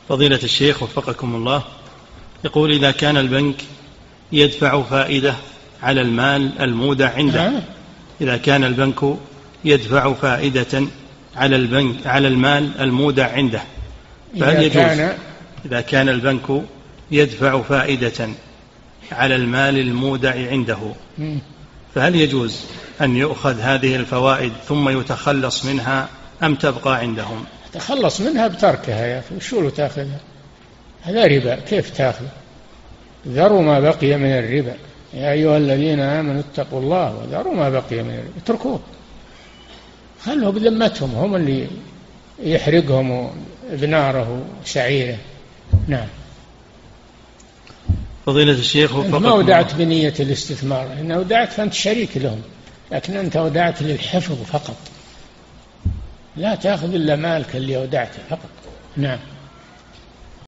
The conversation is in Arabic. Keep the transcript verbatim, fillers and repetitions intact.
فضيلة الشيخ وفقكم الله، يقول إذا كان البنك يدفع فائدة على المال المودع عنده، إذا كان البنك يدفع فائدة على البنك على المال المودع عنده، فهل يجوز إذا كان البنك يدفع فائدة على المال المودع عنده فهل يجوز أن يؤخذ هذه الفوائد ثم يتخلص منها أم تبقى عندهم؟ تخلص منها بتركها يا أخي، شو تأخذها؟ هذا ربا، كيف تأخذ؟ ذروا ما بقي من الربا يا أيها الذين آمنوا اتقوا الله وذروا ما بقي من الربا، اتركوه، خلوه بذمتهم، هم اللي يحرقهم بناره وسعيره. نعم. فضيلة الشيخ ما ودعت بنية الاستثمار، إن ودعت فأنت شريك لهم، لكن أنت ودعت للحفظ فقط، لا تأخذ إلا مالك اللي ودعته فقط. نعم.